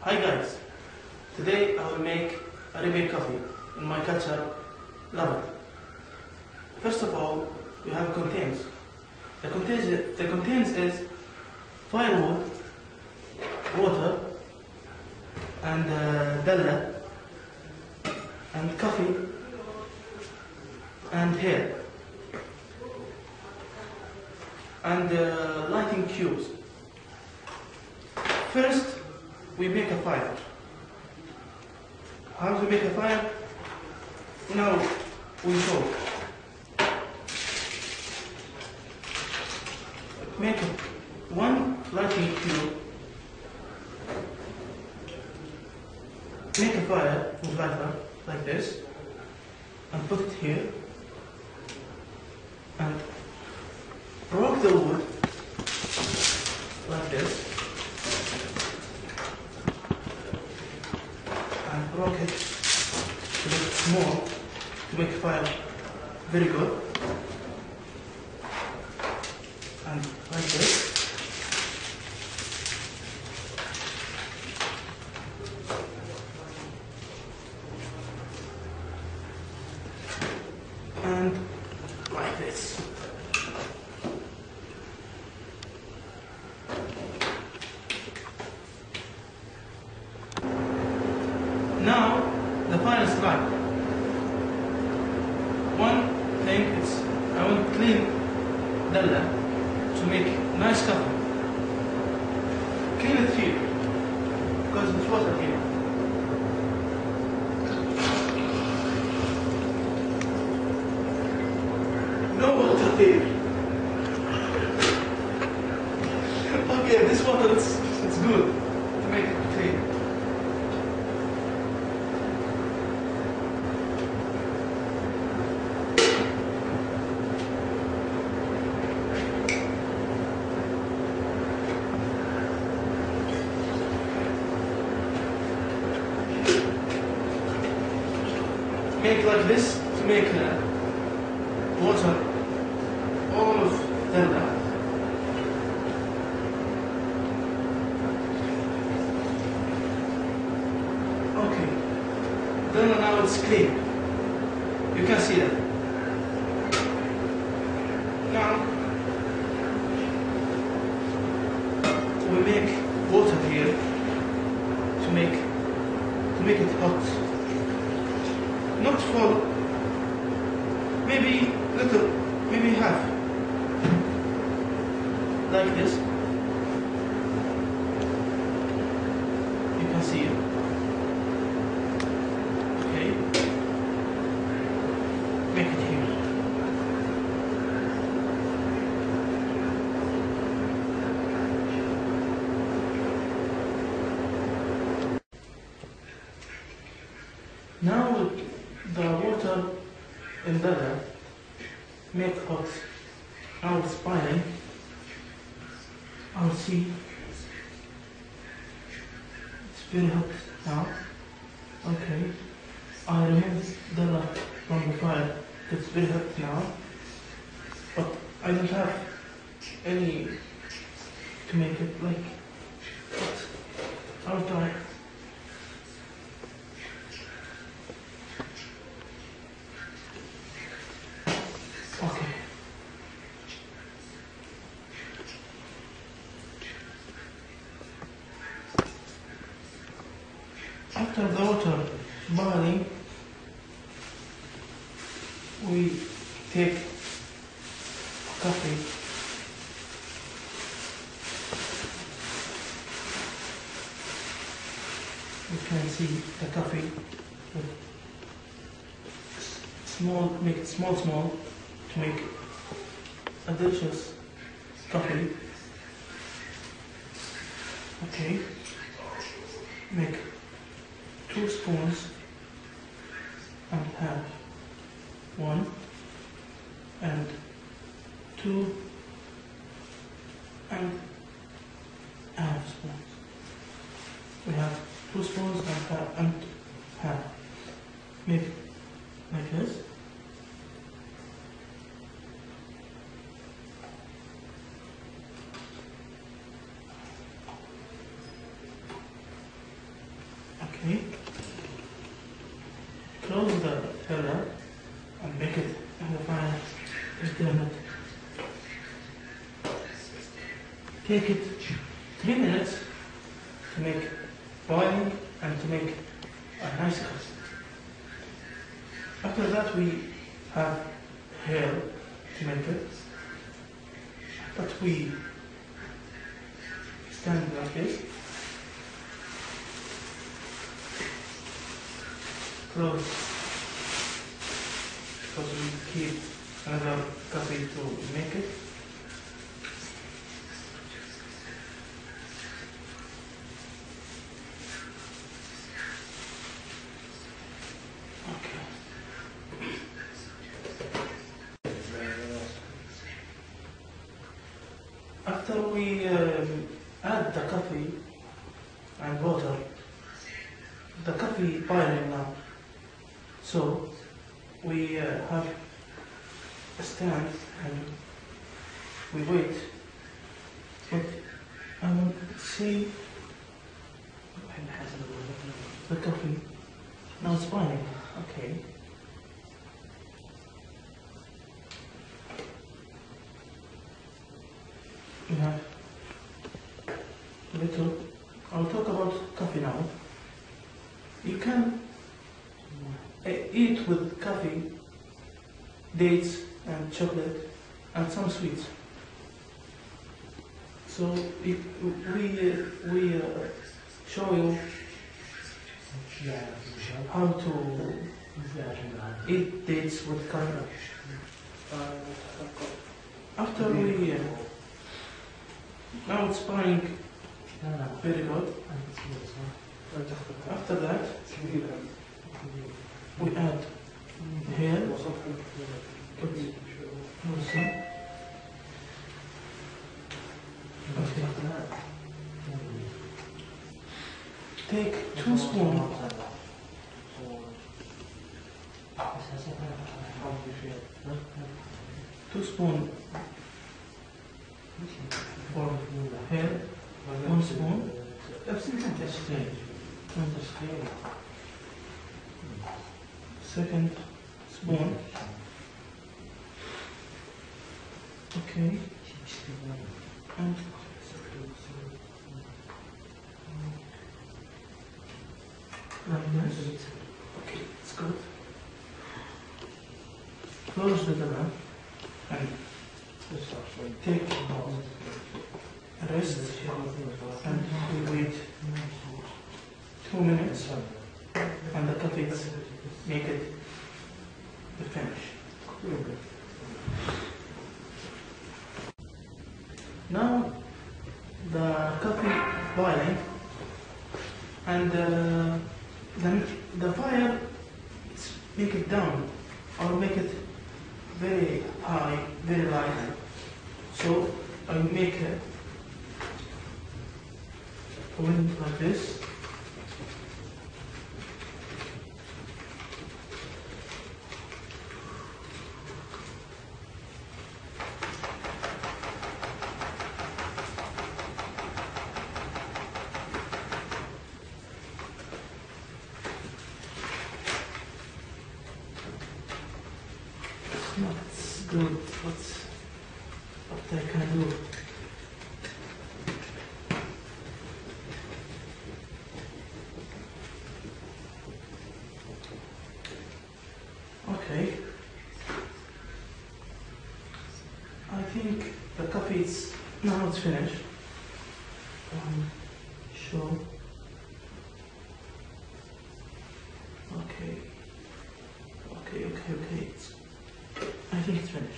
Hi guys, today I will make Arabian coffee in my culture, love it. First of all, we have contents. The contents is firewood, water, and dalla, and coffee, and hair, and lighting cubes. First, we make a fire. How to make a fire? Now we show. Make one lighting cube. Make a fire with lighter like this, and put it here, and rock the wood like this. And rock it a bit small to make fire very good. And like this. And like this. Now the fire is light. One thing is I want to clean dalla to make nice coffee. Clean it here because it's water here. No water here. Okay, this water it's good to make it clean. Make like this to make water all of dalla. Okay, dalla now it's clean. You can see that. Now we make water here to make it hot. Not full, maybe little, maybe half, like this. You can see it. Okay, make it here. Now the water in dalla make hot. Now it's boiling. I'll see. It's very hot now. Okay. I remove dalla from the fire. It's very hot now. But I don't have any to make it like hot. I'll try. Okay. After the water boiling, we take coffee. You can see the coffee with small, make it small to make a delicious coffee. Okay, make 2 spoons and half, 1 and 2 and half spoons. We have 2 spoons and half. Make like this. Okay. Close the filler and make it in the fire 15 minutes. Take it 3 minutes to make boiling and to make a nice crust. After that we have hair to make it, but we stand like this, close, because we keep another coffee to make it. After we add the coffee and water, the coffee boiling now. So we have a stand and we wait. But I want to see the coffee. Now it's boiling. Okay. We have little. I'll talk about coffee now. You can eat with coffee, dates and chocolate and some sweets. So we show you how to eat dates with coffee. After we now it's boiling very good. After that, we add here. Okay. Take 2 spoons. 2 spoons for here. 1 spoon. Second spoon. Okay. And like this. Okay, it's good. Close the door and take a rest and we wait 2 minutes and the coffee make it the finish. Now the coffee boiling and then the fire make it down or make it very high, very light. So I make a wind like this. It's good. What I can do. Okay. I think the coffee is now it's finished. Sure. Okay. Okay. I think it's finished.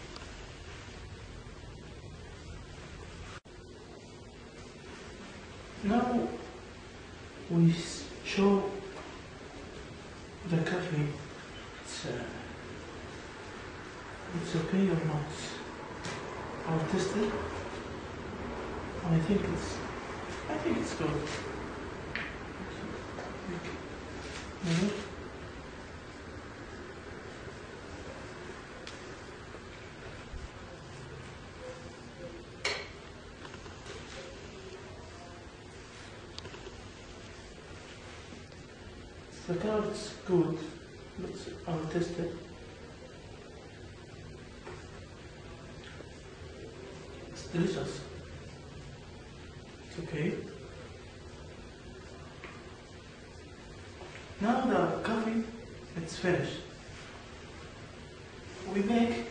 Now we show the coffee. It's okay or not? I'll test it. I think it's good. The color is good. I'll test it. It's delicious. It's okay. Now the coffee, it's finished. We make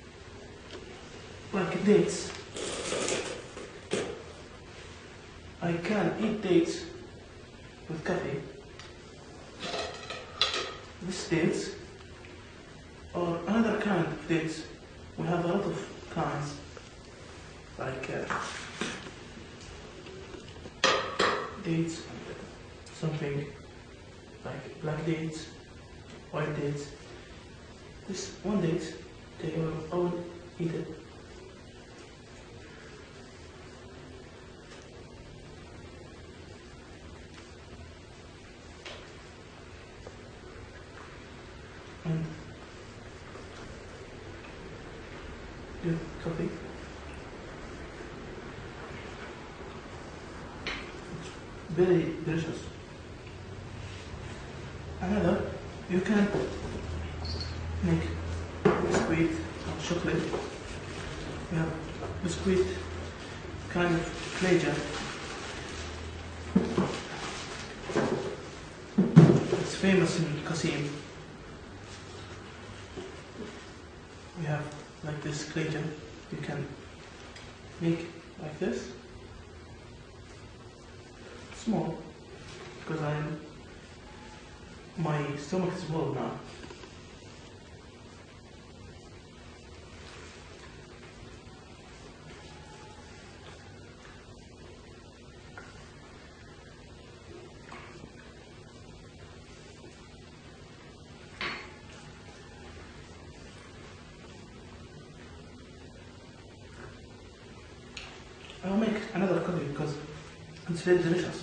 like dates. I can eat dates with coffee. This dates, or another kind of dates. We have a lot of kinds, like dates and something like black dates, white dates. This one date, I will eat it. And good coffee. It's very delicious. Another, you can make biscuit or chocolate. We have biscuit kind of pleasure. It's famous in Qassim. We have like this clayton. You can make like this. Small, because my stomach is full now. I'll make another coffee because it's very delicious.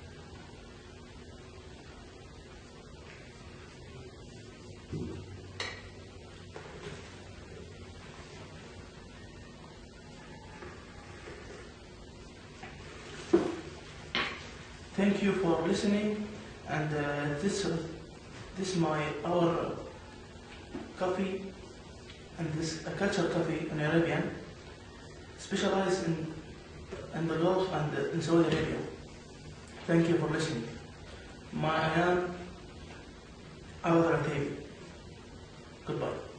Thank you for listening, and this is our coffee, and this a culture coffee in Arabian, specialized in the Gulf and in Saudi Arabia. Thank you for listening. I am Awad Eid Al-Otaibi. Goodbye.